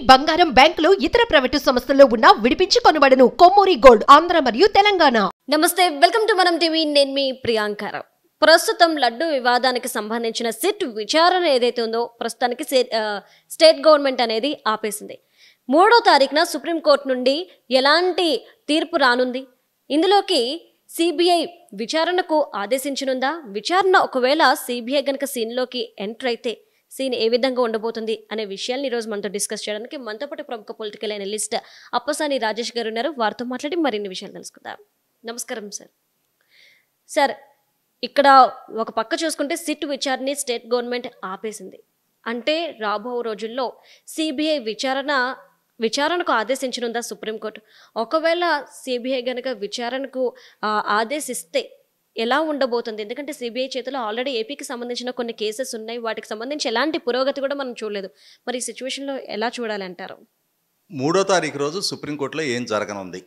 బంగారం బ్యాంకులు ఇతర ప్రైవేటు సంస్థల్లో ఉన్న విడిపించి కొనబడును. కొమ్మూరి గోల్డ్ ఆంధ్ర మరియు తెలంగాణ. నమస్తే, వెల్కమ్ టు మనం టీవీ. నేను మీ ప్రియాంకరావు. ప్రస్తుతం లడ్డు వివాదానికి సంబంధించిన సిట్ విచారణ ఏదైతే ఉందో ప్రస్తుతానికి స్టేట్ గవర్నమెంట్ అనేది ఆపేసింది. 3వ తారీఖున సుప్రీంకోర్టు నుండి ఎలాంటి తీర్పు రానుంది? ఇందులోకి సిబిఐ విచారణకు ఆదేశించనుందా? విచారణ ఒకవేళ సిబిఐ గనక సీన్లోకి ఎంటర్ అయితే సీన్ ఏ విధంగా ఉండబోతుంది అనే విషయాన్ని ఈరోజు మనతో డిస్కస్ చేయడానికి మనతో పాటు ప్రముఖ పొలిటికల్ అనలిస్ట్ అప్పసాని రాజేష్ గారు ఉన్నారు. వారితో మాట్లాడి మరిన్ని విషయాలు తెలుసుకుందాం. నమస్కారం సార్. సార్, ఇక్కడ ఒక పక్క చూసుకుంటే సిట్ విచారణని స్టేట్ గవర్నమెంట్ ఆపేసింది. అంటే రాబో రోజుల్లో సిబిఐ విచారణకు ఆదేశించనుందా సుప్రీంకోర్టు? ఒకవేళ సిబిఐ గనక విచారణకు ఆదేశిస్తే ఎలా ఉండబోతుంది? ఎందుకంటే సిబిఐ చేతిలో ఆల్రెడీ ఏపీకి సంబంధించిన కొన్ని కేసెస్ ఉన్నాయి. వాటికి సంబంధించి ఎలాంటి పురోగతి కూడా మనం చూడలేదు. మరి ఈ సిచ్యువేషన్లో ఎలా చూడాలి అంటారు? 3వ తారీఖు రోజు సుప్రీంకోర్టులో ఏం జరగనుంది,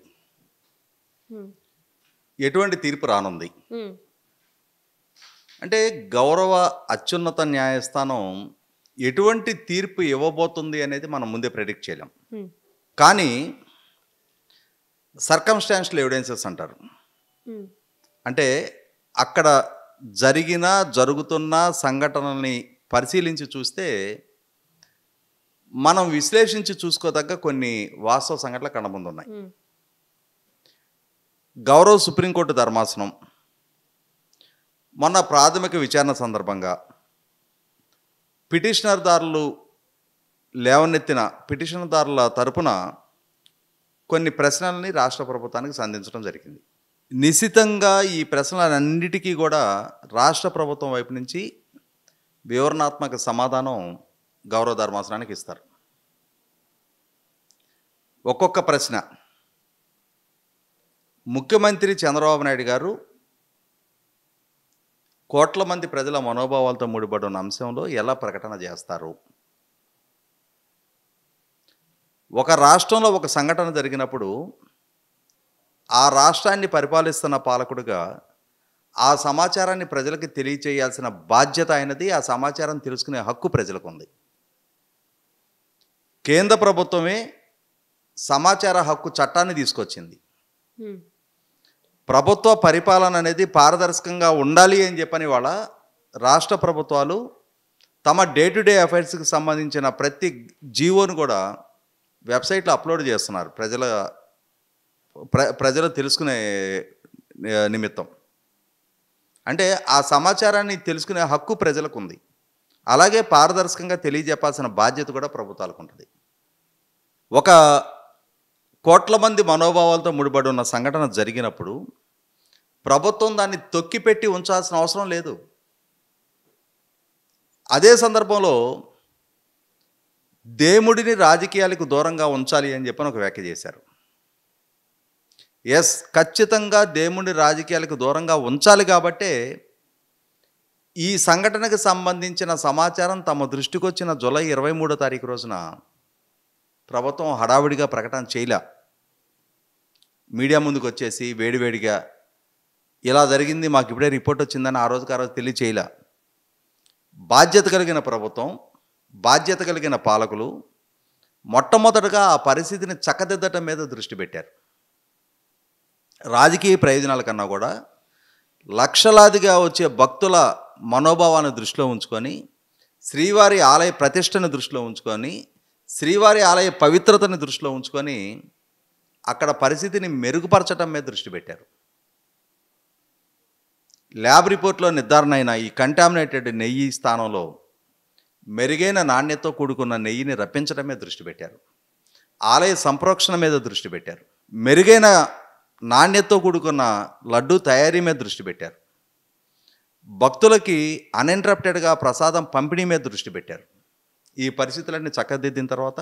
ఎటువంటి తీర్పు రానుంది అంటే గౌరవ అత్యున్నత న్యాయస్థానం ఎటువంటి తీర్పు ఇవ్వబోతుంది అనేది మనం ముందే ప్రెడిక్ట్ చేయలేం. కానీ సర్కమ్స్టాన్షియల్ ఎవిడెన్సెస్ అంటారు. అంటే అక్కడ జరుగుతున్న సంఘటనల్ని పరిశీలించి చూస్తే మనం విశ్లేషించి చూసుకోదగ్గ కొన్ని వాస్తవ సంఘటనలు కనబడుతున్నాయి. గౌరవ సుప్రీంకోర్టు ధర్మాసనం మొన్న ప్రాథమిక విచారణ సందర్భంగా పిటిషనర్దారుల తరపున కొన్ని ప్రశ్నల్ని రాష్ట్ర ప్రభుత్వానికి సంధించడం జరిగింది. నిశితంగా ఈ ప్రశ్నలన్నిటికీ కూడా రాష్ట్ర ప్రభుత్వం వైపు నుంచి వివరణాత్మక సమాధానం గౌరవ ధర్మాసనానికి ఇస్తారు. ఒక్కొక్క ప్రశ్న ముఖ్యమంత్రి చంద్రబాబు నాయుడు గారు కోట్ల మంది ప్రజల మనోభావాలతో ముడిపడి ఉన్న అంశంలో ఎలా ప్రకటన చేస్తారు? ఒక రాష్ట్రంలో ఒక సంఘటన జరిగినప్పుడు ఆ రాష్ట్రాన్ని పరిపాలిస్తున్న పాలకుడిగా ఆ సమాచారాన్ని ప్రజలకు తెలియచేయాల్సిన బాధ్యత అయినది. ఆ సమాచారం తెలుసుకునే హక్కు ప్రజలకు ఉంది. కేంద్ర ప్రభుత్వమే సమాచార హక్కు చట్టాన్ని తీసుకొచ్చింది. ప్రభుత్వ పరిపాలన అనేది పారదర్శకంగా ఉండాలి అని చెప్పని వాళ్ళ రాష్ట్ర ప్రభుత్వాలు తమ డే టు డే అఫైర్స్కి సంబంధించిన ప్రతి జీవోను కూడా వెబ్సైట్లో అప్లోడ్ చేస్తున్నారు ప్రజలు తెలుసుకునే నిమిత్తం. అంటే ఆ సమాచారాన్ని తెలుసుకునే హక్కు ప్రజలకు ఉంది. అలాగే పారదర్శకంగా తెలియజెప్పాల్సిన బాధ్యత కూడా ప్రభుత్వాలకు ఉంటుంది. ఒక కోట్ల మంది మనోభావాలతో ముడిపడి ఉన్న సంఘటన జరిగినప్పుడు ప్రభుత్వం దాన్ని తొక్కిపెట్టి ఉంచాల్సిన అవసరం లేదు. అదే సందర్భంలో దేవుడిని రాజకీయాలకు దూరంగా ఉంచాలి అని చెప్పని ఒక వ్యాఖ్య చేశారు. ఎస్, ఖచ్చితంగా దేవుడిని రాజకీయాలకు దూరంగా ఉంచాలి. కాబట్టే ఈ సంఘటనకు సంబంధించిన సమాచారం తమ దృష్టికి వచ్చిన జూలై 23వ తారీఖు రోజున ప్రభుత్వం హడావిడిగా ప్రకటన చేయలే. మీడియా ముందుకు వచ్చేసి వేడివేడిగా ఇలా జరిగింది, మాకు ఇప్పుడే రిపోర్ట్ వచ్చిందని ఆ రోజు తెలియచేయలే. బాధ్యత కలిగిన ప్రభుత్వం, బాధ్యత కలిగిన పాలకులు మొట్టమొదటగా ఆ పరిస్థితిని చక్కదిద్దటం మీద దృష్టి పెట్టారు. రాజకీయ ప్రయోజనాల కన్నా కూడా లక్షలాదిగా వచ్చే భక్తుల మనోభావాన్ని దృష్టిలో ఉంచుకొని, శ్రీవారి ఆలయ ప్రతిష్టను దృష్టిలో ఉంచుకొని, శ్రీవారి ఆలయ పవిత్రతని దృష్టిలో ఉంచుకొని అక్కడ పరిస్థితిని మెరుగుపరచడం మీద దృష్టి పెట్టారు. ల్యాబ్ రిపోర్ట్లో నిర్ధారణ అయిన ఈ కంటామినేటెడ్ నెయ్యి స్థానంలో మెరుగైన నాణ్యతతో కూడుకున్న నెయ్యిని రప్పించడం మీద దృష్టి పెట్టారు. ఆలయ సంప్రోక్షణ మీద దృష్టి పెట్టారు. మెరుగైన నాణ్యతతో కూడుకున్న లడ్డు తయారీ మీద దృష్టి పెట్టారు. భక్తులకి అన్ఇంటరప్టెడ్గా ప్రసాదం పంపిణీ మీద దృష్టి పెట్టారు. ఈ పరిస్థితులన్నీ చక్కదిద్దిన తర్వాత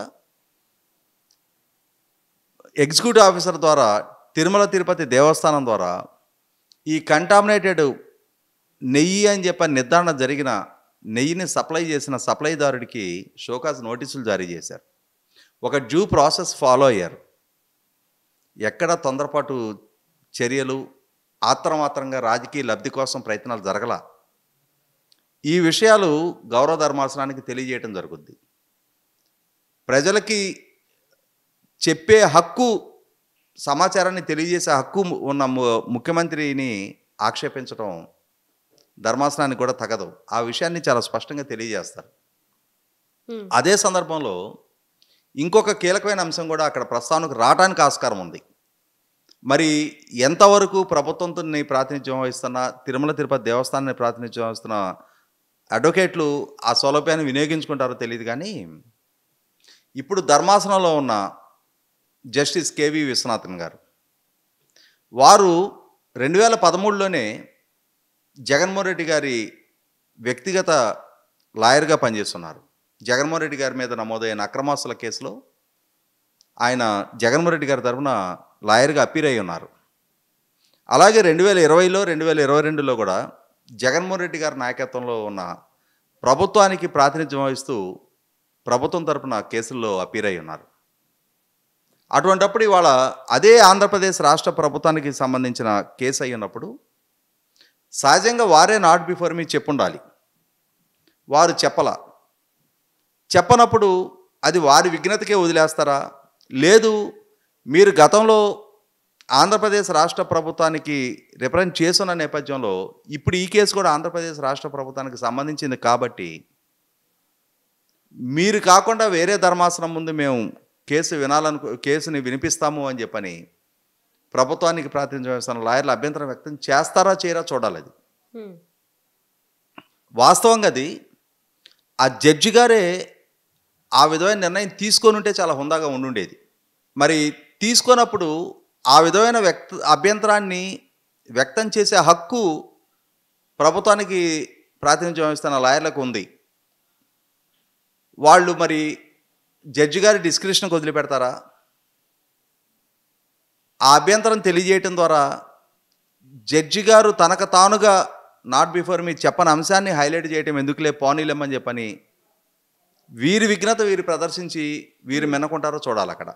ఎగ్జిక్యూటివ్ ఆఫీసర్ ద్వారా తిరుమల తిరుపతి దేవస్థానం ద్వారా ఈ కంటామినేటెడ్ నెయ్యి అని చెప్పి నిర్ధారణ జరిగిన నెయ్యిని సప్లై చేసిన సప్లైదారుడికి షోకాజ్ నోటీసులు జారీ చేశారు. ఒక డ్యూ ప్రాసెస్ ఫాలో అయ్యారు. ఎక్కడ తొందరపాటు చర్యలు, ఆత్రమాత్రంగా రాజకీయ లబ్ధి కోసం ప్రయత్నాలు జరగల. ఈ విషయాలు గౌరవ ధర్మాసనానికి తెలియజేయటం జరుగుద్ది. ప్రజలకి చెప్పే హక్కు, సమాచారాన్ని తెలియజేసే హక్కు ఉన్న ముఖ్యమంత్రిని ఆక్షేపించడం ధర్మాసనానికి కూడా తగదు. ఆ విషయాన్ని చాలా స్పష్టంగా తెలియజేస్తారు. అదే సందర్భంలో ఇంకొక కీలకమైన అంశం కూడా అక్కడ ప్రస్తావనకు రావడానికి ఆస్కారం ఉంది. మరి ఎంతవరకు ప్రభుత్వంతో ప్రాతినిధ్యం వహిస్తున్న, తిరుమల తిరుపతి దేవస్థానాన్ని ప్రాతినిధ్యం వహిస్తున్న అడ్వకేట్లు ఆ సౌలభ్యాన్ని వినియోగించుకుంటారో తెలియదు. కానీ ఇప్పుడు ధర్మాసనంలో ఉన్న జస్టిస్ కేవి విశ్వనాథన్ గారు, వారు 2013లోనే జగన్మోహన్ రెడ్డి గారి వ్యక్తిగత లాయర్గా పనిచేస్తున్నారు. జగన్మోహన్ రెడ్డి గారి మీద నమోదైన అక్రమాస్తుల కేసులో ఆయన జగన్మోహన్ రెడ్డి గారి తరఫున లాయర్గా అప్పీర్ అయి ఉన్నారు. అలాగే 2020లో 2022లో కూడా జగన్మోహన్ రెడ్డి గారి నాయకత్వంలో ఉన్న ప్రభుత్వానికి ప్రాతినిధ్యం వహిస్తూ ప్రభుత్వం తరఫున కేసుల్లో అప్పీర్ అయి ఉన్నారు. అటువంటప్పుడు ఇవాళ అదే ఆంధ్రప్రదేశ్ రాష్ట్ర ప్రభుత్వానికి సంబంధించిన కేసు అయి ఉన్నప్పుడు సహజంగా వారే నాట్ బిఫోర్ మీ చెప్పుండాలి. వారు చెప్పనప్పుడు అది వారి విఘ్నతకే వదిలేస్తారా? లేదు, మీరు గతంలో ఆంధ్రప్రదేశ్ రాష్ట్ర ప్రభుత్వానికి రిప్రజెంట్ చేస్తున్న నేపథ్యంలో ఇప్పుడు ఈ కేసు కూడా ఆంధ్రప్రదేశ్ రాష్ట్ర ప్రభుత్వానికి సంబంధించింది కాబట్టి మీరు కాకుండా వేరే ధర్మాసనం ముందు మేము కేసుని వినిపిస్తాము అని చెప్పని ప్రభుత్వానికి ప్రాతినిధ్యం వహిస్తున్న లాయర్లు అభ్యంతరం వ్యక్తం చేస్తారా చేయరా చూడాలి. అది వాస్తవంగా అది ఆ జడ్జి గారే ఆ విధమైన నిర్ణయం తీసుకొని ఉంటే చాలా హుందాగా ఉండుండేది. మరి తీసుకున్నప్పుడు ఆ విధమైన అభ్యంతరాన్ని వ్యక్తం చేసే హక్కు ప్రభుత్వానికి ప్రాతినిధ్యం వహిస్తున్న లాయర్లకు ఉంది. వాళ్ళు మరి జడ్జి గారి డిస్క్రిప్షన్కి వదిలిపెడతారా? ఆ అభ్యంతరం తెలియజేయటం ద్వారా జడ్జి గారు తనకు తానుగా నాట్ బిఫోర్ మీ చెప్పని అంశాన్ని హైలైట్ చేయటం ఎందుకులే పోనీలేమని చెప్పని వీరి విఘ్నత వీరు ప్రదర్శించి వీరు మెన్నకుంటారో చూడాలి అక్కడ.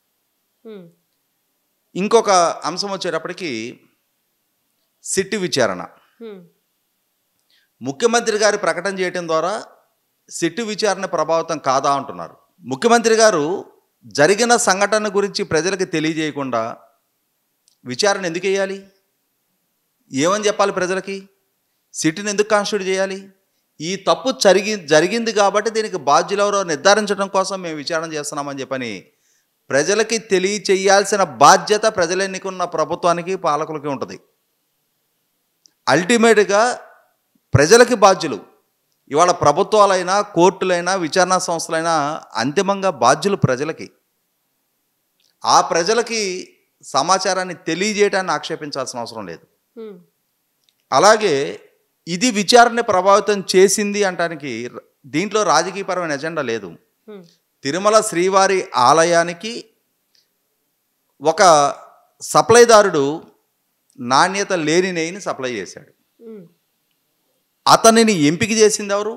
ఇంకొక అంశం వచ్చేటప్పటికి సిట్టు విచారణ. ముఖ్యమంత్రి గారి ప్రకటన చేయటం ద్వారా సిట్టు విచారణ ప్రభావితం కాదా అంటున్నారు. ముఖ్యమంత్రి గారు జరిగిన సంఘటన గురించి ప్రజలకు తెలియజేయకుండా విచారణ ఎందుకు వేయాలి? ఏమని చెప్పాలి ప్రజలకి? సిట్ని ఎందుకు కాన్స్టిట్యూట్ చేయాలి? ఈ తప్పు జరిగింది కాబట్టి దీనికి బాధ్యులెవరో నిర్ధారించడం కోసం మేము విచారణ చేస్తున్నామని చెప్పని ప్రజలకి తెలియచేయాల్సిన బాధ్యత ప్రజలు ఎన్నుకున్న ప్రభుత్వానికి, పాలకులకి ఉంటుంది. అల్టిమేట్గా ప్రజలకి బాధ్యులు. ఇవాళ ప్రభుత్వాలైనా, కోర్టులైనా, విచారణ సంస్థలైనా అంతిమంగా బాధ్యులు ప్రజలకి. ఆ ప్రజలకి సమాచారాన్ని తెలియజేయటాన్ని ఆక్షేపించాల్సిన అవసరం లేదు. అలాగే ఇది విచారణని ప్రభావితం చేసింది అంటానికి దీంట్లో రాజకీయపరమైన ఎజెండా లేదు. తిరుమల శ్రీవారి ఆలయానికి ఒక సప్లైదారుడు నాణ్యత లేని నెయ్యిని సప్లై చేశాడు. అతనిని ఎంపిక చేసింది ఎవరు?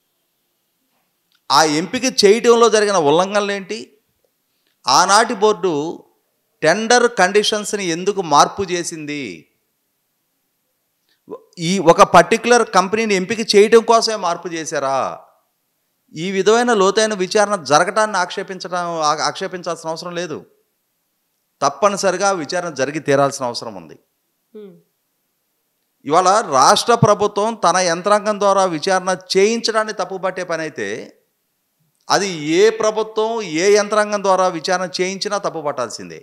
ఆ ఎంపిక చేయటంలో జరిగిన ఉల్లంఘనలు ఏంటి? ఆనాటి బోర్డు టెండర్ కండిషన్స్ని ఎందుకు మార్పు చేసింది? ఈ ఒక పర్టికులర్ కంపెనీని ఎంపిక చేయడం కోసమే మార్పు చేశారా? ఈ విధమైన లోతైన విచారణ జరగటాన్ని ఆక్షేపించాల్సిన అవసరం లేదు. తప్పనిసరిగా విచారణ జరిగి తీరాల్సిన అవసరం ఉంది. ఇవాళ రాష్ట్ర ప్రభుత్వం తన యంత్రాంగం ద్వారా విచారణ చేయించడాన్ని తప్పుపట్టే పని అయితే అది ఏ ప్రభుత్వం ఏ యంత్రాంగం ద్వారా విచారణ చేయించినా తప్పు పట్టాల్సిందే.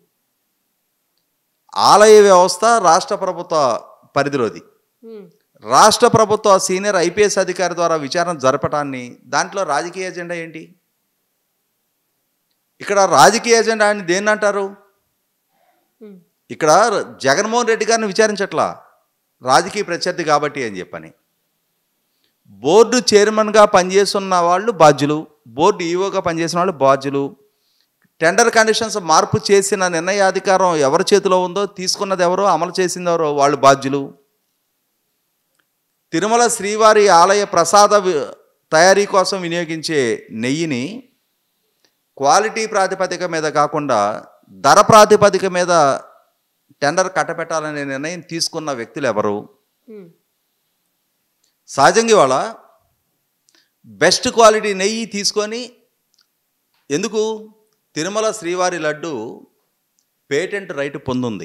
ఆలయ వ్యవస్థ రాష్ట్ర ప్రభుత్వ పరిధిలోది. రాష్ట్ర ప్రభుత్వ సీనియర్ ఐపీఎస్ అధికారి ద్వారా విచారణ జరపటాన్ని దాంట్లో రాజకీయ ఎజెండా ఏంటి? ఇక్కడ రాజకీయ ఎజెండా అని దేన్ని అంటారు? ఇక్కడ జగన్మోహన్ రెడ్డి గారిని విచారించట్లా, రాజకీయ ప్రత్యర్థి కాబట్టి అని చెప్పని. బోర్డు చైర్మన్గా పనిచేస్తున్న వాళ్ళు బాధ్యులు, బోర్డు ఈఓగా పనిచేసిన వాళ్ళు బాధ్యులు. టెండర్ కండిషన్స్ మార్పు చేసిన నిర్ణయాధికారం ఎవరి చేతిలో ఉందో, తీసుకున్నది ఎవరో, అమలు చేసింది ఎవరో వాళ్ళు బాధ్యులు. తిరుమల శ్రీవారి ఆలయ ప్రసాద తయారీ కోసం వినియోగించే నెయ్యిని క్వాలిటీ ప్రాతిపదిక మీద కాకుండా ధర ప్రాతిపదిక మీద టెండర్ కట్టబెట్టాలనే నిర్ణయం తీసుకున్న వ్యక్తులు ఎవరు? సహజంగా ఇవాళ బెస్ట్ క్వాలిటీ నెయ్యి తీసుకొని ఎందుకు తిరుమల శ్రీవారి లడ్డు పేటెంట్ రైట్ పొందుంది.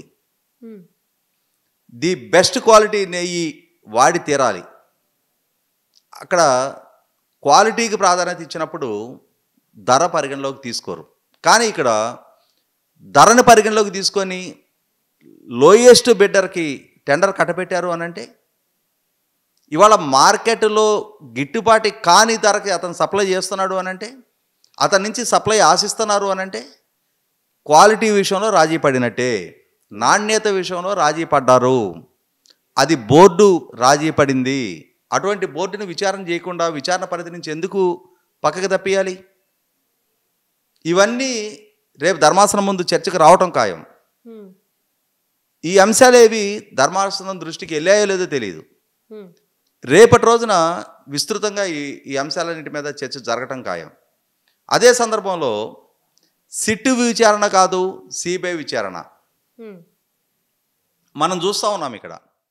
ది బెస్ట్ క్వాలిటీ నెయ్యి వాడి తీరాలి. అక్కడ క్వాలిటీకి ప్రాధాన్యత ఇచ్చినప్పుడు ధర పరిగణలోకి తీసుకోరు. కానీ ఇక్కడ ధరని పరిగణలోకి తీసుకొని లోయెస్ట్ బిడ్డర్కి టెండర్ కట్టబెట్టారు అని అంటే, ఇవాళ మార్కెట్లో గిట్టుబాటు కాని ధరకి అతను సప్లై చేస్తున్నాడు అని అంటే, అతని నుంచి సప్లై ఆశిస్తున్నారు అని అంటే, క్వాలిటీ విషయంలో రాజీ పడినట్టే, నాణ్యత విషయంలో రాజీ పడ్డారు. అది బోర్డు రాజీ పడింది. అటువంటి బోర్డుని విచారణ చేయకుండా విచారణ పరిధి నుంచి ఎందుకు పక్కకి తప్పియాలి? ఇవన్నీ రేపు ధర్మాసనం ముందు చర్చకు రావటం ఖాయం. ఈ అంశాలేవి ధర్మాసనం దృష్టికి వెళ్ళాయో లేదో తెలియదు. రేపటి రోజున విస్తృతంగా ఈ అంశాలన్నింటి మీద చర్చ జరగటం ఖాయం. అదే సందర్భంలో సిట్టు విచారణ కాదు, సిబిఐ విచారణ మనం చూస్తూ ఉన్నాం. ఇక్కడ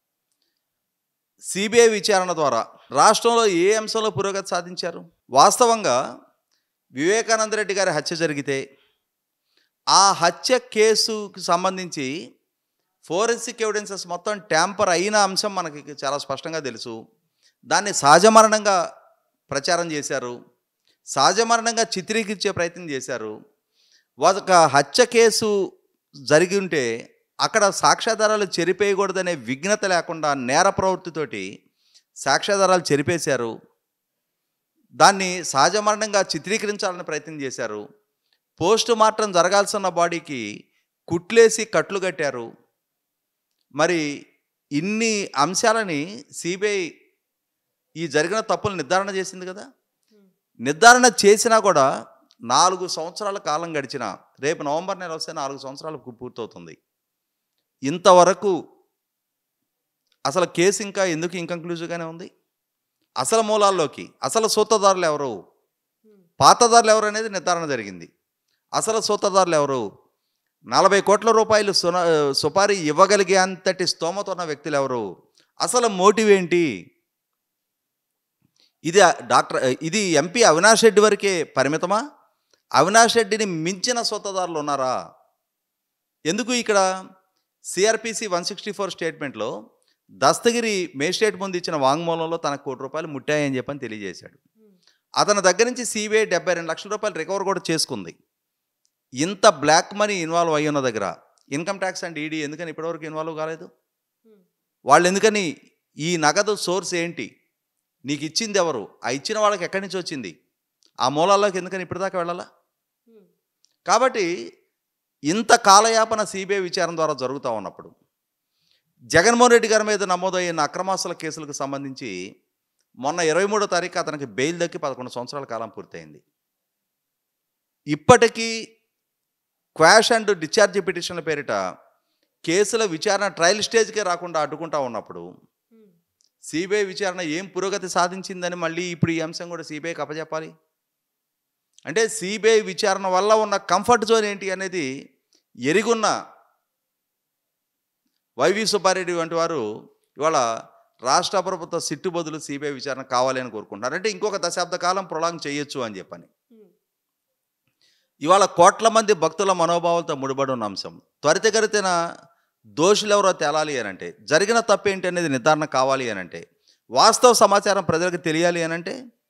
సిబిఐ విచారణ ద్వారా రాష్ట్రంలో ఏ అంశంలో పురోగతి సాధించారు? వాస్తవంగా వివేకానంద రెడ్డి గారి హత్య జరిగితే ఆ హత్య కేసుకు సంబంధించి ఫోరెన్సిక్ ఎవిడెన్సెస్ మొత్తం ట్యాంపర్ అయిన అంశం మనకి చాలా స్పష్టంగా తెలుసు. దాన్ని సహజమరణంగా ప్రచారం చేశారు, సహజమరణంగా చిత్రీకరించే ప్రయత్నం చేశారు. ఒక హత్య కేసు జరిగి ఉంటే అక్కడ సాక్ష్యాధారాలు చెరిపేయకూడదనే విఘ్నత లేకుండా నేర ప్రవృత్తితోటి సాక్ష్యాధారాలు చెరిపేశారు. దాన్ని సహజమరణంగా చిత్రీకరించాలని ప్రయత్నం చేశారు. పోస్ట్ మార్టం జరగాల్సిన బాడీకి కుట్లేసి కట్లు కట్టారు. మరి ఇన్ని అంశాలని సిబిఐ ఈ జరిగిన తప్పులు నిర్ధారణ చేసింది కదా. నిర్ధారణ చేసినా కూడా 4 సంవత్సరాల కాలం గడిచిన, రేపు నవంబర్ నెల వస్తే 4 సంవత్సరాలకు పూర్తవుతుంది. ఇంతవరకు అసలు కేసు ఇంకా ఎందుకు ఇంకంక్లూజివ్గానే ఉంది? అసలు మూలాల్లోకి, అసలు సూత్రధారులు ఎవరు, పాతదారులు ఎవరు అనేది నిర్ధారణ జరిగింది. అసలు సూత్రధారులు ఎవరు, 40 కోట్ల రూపాయలు సుపారీ ఇవ్వగలిగే అంతటి స్తోమత ఉన్న వ్యక్తులు ఎవరు, అసలు మోటివ్ ఏంటి? ఇది ఎంపీ అవినాష్ రెడ్డి వరకే పరిమితమా? అవినాష్ రెడ్డిని మించిన సూత్రధారులు ఉన్నారా? ఎందుకు ఇక్కడ సిఆర్పిసి 164 స్టేట్మెంట్లో దస్తగిరి మేజిస్ట్రేట్ ముందు ఇచ్చిన వాంగ్మూలంలో తనకు ₹1 కోటి ముట్టాయని చెప్పని తెలియజేశాడు. అతని దగ్గర నుంచి సిబిఐ 72 లక్షల రూపాయలు రికవర్ కూడా చేసుకుంది. ఇంత బ్లాక్ మనీ ఇన్వాల్వ్ అయ్యి ఉన్న దగ్గర ఇన్కమ్ ట్యాక్స్ అండ్ ఈడీ ఎందుకని ఇప్పటివరకు ఇన్వాల్వ్ కాలేదు? వాళ్ళు ఎందుకని, ఈ నగదు సోర్స్ ఏంటి, నీకు ఇచ్చింది ఎవరు, ఆ ఇచ్చిన వాళ్ళకి ఎక్కడి నుంచి వచ్చింది, ఆ మూలాల్లోకి ఎందుకని ఇప్పటిదాకా వెళ్ళాలా? కాబట్టి ఇంత కాలయాపన సిబిఐ విచారణ ద్వారా జరుగుతూ ఉన్నప్పుడు జగన్మోహన్ రెడ్డి గారి మీద నమోదైన అక్రమాస్తుల కేసులకు సంబంధించి మొన్న 23వ తారీఖు అతనికి బెయిల్ దక్కి 11 సంవత్సరాల కాలం పూర్తయింది. ఇప్పటికీ క్వాష్ అండ్ డిశ్చార్జ్ పిటిషన్ల పేరిట కేసుల విచారణ ట్రయల్ స్టేజ్కే రాకుండా అడ్డుకుంటా ఉన్నప్పుడు సిబిఐ విచారణ ఏం పురోగతి సాధించిందని మళ్ళీ ఇప్పుడు ఈ అంశం కూడా సిబిఐకి అప్పచెప్పాలి అంటే సిబిఐ విచారణ వల్ల ఉన్న కంఫర్ట్ జోన్ ఏంటి అనేది ఎరుగున్న వైవి సుబ్బారెడ్డి వంటి వారు ఇవాళ రాష్ట్ర ప్రభుత్వ సిట్టు బదులు సిబిఐ విచారణ కావాలి అని కోరుకుంటున్నారు. అంటే ఇంకొక దశాబ్ద కాలం ప్రొలాంగ్ చేయొచ్చు అని చెప్పని. ఇవాళ కోట్ల మంది భక్తుల మనోభావాలతో ముడిపడి ఉన్న అంశం త్వరితగతిన దోషులు ఎవరో తేలాలి అనంటే, జరిగిన తప్పేంటి అనేది నిర్ధారణ కావాలి అనంటే, వాస్తవ సమాచారం ప్రజలకు తెలియాలి అనంటే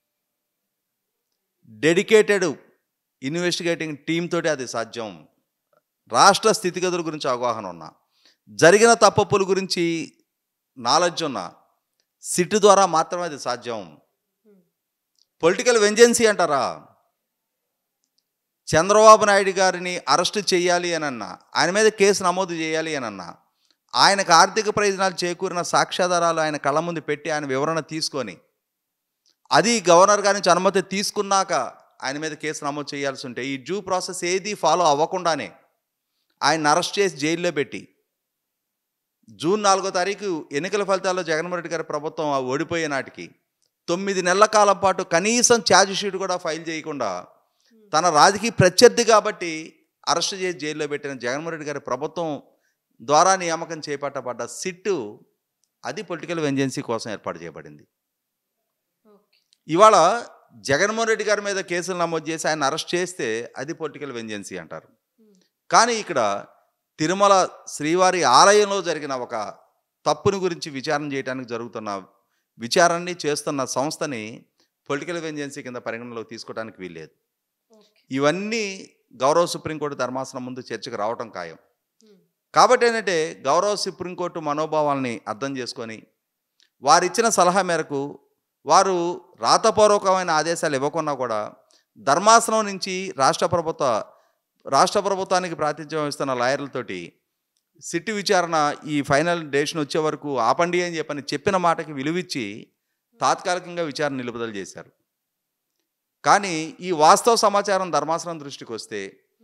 డెడికేటెడ్ ఇన్వెస్టిగేటింగ్ టీమ్ తోటి అది సాధ్యం. రాష్ట్ర స్థితిగతుల గురించి అవగాహన ఉన్న, జరిగిన తప్పుల గురించి నాలెడ్జ్ ఉన్న సిట్ ద్వారా మాత్రమే అది సాధ్యం. పొలిటికల్ వెంజెన్సీ అంటారా? చంద్రబాబు నాయుడు గారిని అరెస్ట్ చేయాలి అని అన్నా, ఆయన మీద కేసు నమోదు చేయాలి అని అన్నా, ఆయనకు ఆర్థిక ప్రయోజనాలు చేకూరిన సాక్ష్యాధారాలు ఆయన కళ్ళ ముందు పెట్టి ఆయన వివరణ తీసుకొని, అది గవర్నర్ గారి నుంచి అనుమతి తీసుకున్నాక ఆయన మీద కేసు నమోదు చేయాల్సి ఉంటే, ఈ డ్యూ ప్రాసెస్ ఏది ఫాలో అవ్వకుండానే ఆయన అరెస్ట్ చేసి జైల్లో పెట్టి జూన్ 4వ తారీఖు ఎన్నికల ఫలితాల్లో జగన్మోహన్ రెడ్డి గారి ప్రభుత్వం ఓడిపోయే నాటికి 9 నెలల కాలం పాటు కనీసం ఛార్జ్ షీట్ కూడా ఫైల్ చేయకుండా తన రాజకీయ ప్రత్యర్థి కాబట్టి అరెస్ట్ చేసి జైల్లో పెట్టిన జగన్మోహన్ రెడ్డి గారి ప్రభుత్వం ద్వారా నియామకం చేపట్టబడ్డ సిట్టు అది పొలిటికల్ వెంజెన్సీ కోసం ఏర్పాటు చేయబడింది. ఇవాళ జగన్మోహన్ రెడ్డి గారి మీద కేసులు నమోదు చేసి ఆయన అరెస్ట్ చేస్తే అది పొలిటికల్ వెంజెన్సీ అంటారు. కానీ ఇక్కడ తిరుమల శ్రీవారి ఆలయంలో జరిగిన ఒక తప్పుని గురించి విచారణ చేయడానికి జరుగుతున్న విచారణని చేస్తున్న సంస్థని పొలిటికల్ వెంజెన్సీ కింద పరిగణనలోకి తీసుకోవడానికి వీల్లేదు. ఇవన్నీ గౌరవ సుప్రీంకోర్టు ధర్మాసనం ముందు చర్చకు రావటం ఖాయం. కాబట్టి ఏంటంటే గౌరవ సుప్రీంకోర్టు మనోభావాల్ని అర్థం చేసుకొని వారిచ్చిన సలహా మేరకు వారు రాతపూర్వకమైన ఆదేశాలు ఇవ్వకున్నా కూడా ధర్మాసనం నుంచి రాష్ట్ర ప్రభుత్వానికి ప్రాతినిధ్యం వహిస్తున్న లాయర్లతోటి సిట్ విచారణ ఈ ఫైనల్ డేషన్ వచ్చే వరకు ఆపండి అని చెప్పిన మాటకి విలువిచ్చి తాత్కాలికంగా విచారణ నిలుపుదల చేశారు. కానీ ఈ వాస్తవ సమాచారం ధర్మాసనం దృష్టికి వస్తే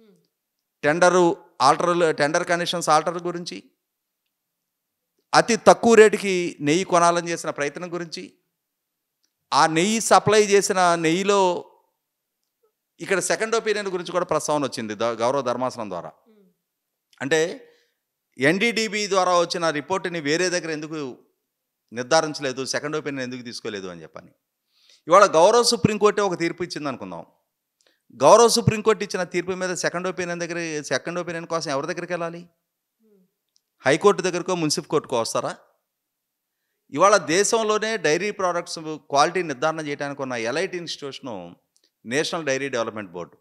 టెండర్ కండిషన్స్ ఆల్టర్ గురించి, అతి తక్కువ రేటుకి నెయ్యి కొనాలని చేసిన ప్రయత్నం గురించి, ఆ నెయ్యి సప్లై చేసిన నెయ్యిలో ఇక్కడ సెకండ్ ఒపీనియన్ గురించి కూడా ప్రస్తావన వచ్చింది గౌరవ ధర్మాసనం ద్వారా. అంటే ఎన్డీడీబీ ద్వారా వచ్చిన రిపోర్టుని వేరే దగ్గర ఎందుకు నిర్ధారించలేదు, సెకండ్ ఒపీనియన్ ఎందుకు తీసుకోలేదు అని చెప్పని. ఇవాళ గౌరవ సుప్రీంకోర్టే ఒక తీర్పు ఇచ్చింది అనుకుందాం. గౌరవ సుప్రీంకోర్టు ఇచ్చిన తీర్పు మీద సెకండ్ ఒపీనియన్ కోసం ఎవరి దగ్గరికి వెళ్ళాలి? హైకోర్టు దగ్గరకో మున్సిపల్ కోర్టుకో వస్తారా? ఇవాళ దేశంలోనే డైరీ ప్రోడక్ట్స్ క్వాలిటీ నిర్ధారణ చేయడానికి ఉన్న elite institution national dairy development board,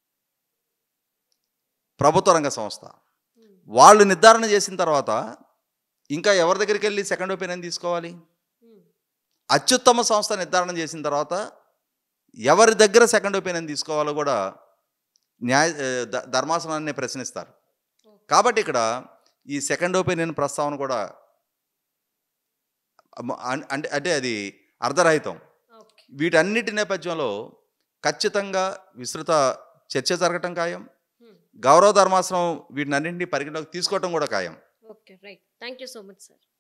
ప్రభుత్వ రంగ సంస్థ. వాళ్ళు నిర్ధారణ చేసిన తర్వాత ఇంకా ఎవరి దగ్గరికి వెళ్ళి సెకండ్ ఒపీనియన్ తీసుకోవాలి? అత్యుత్తమ సంస్థ నిర్ధారణ చేసిన తర్వాత ఎవరి దగ్గర సెకండ్ ఒపీనియన్ తీసుకోవాలో కూడా ధర్మాసనాన్ని ప్రశ్నిస్తారు. కాబట్టి ఇక్కడ ఈ సెకండ్ ఒపీనియన్ ప్రస్తావన కూడా అంటే అది అర్ధరహితం. వీటన్నిటి నేపథ్యంలో ఖచ్చితంగా విస్తృత చర్చ జరగటం ఖాయం. గౌరవ ధర్మాసనం వీటినన్నింటినీ పరిగణలోకి తీసుకోవటం కూడా ఖాయం. Okay, right. Thank you so much sir.